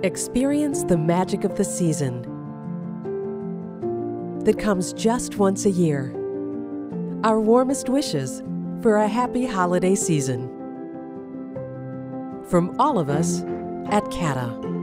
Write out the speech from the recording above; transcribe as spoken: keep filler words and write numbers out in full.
Experience the magic of the season that comes just once a year. Our warmest wishes for a happy holiday season. From all of us at CATA.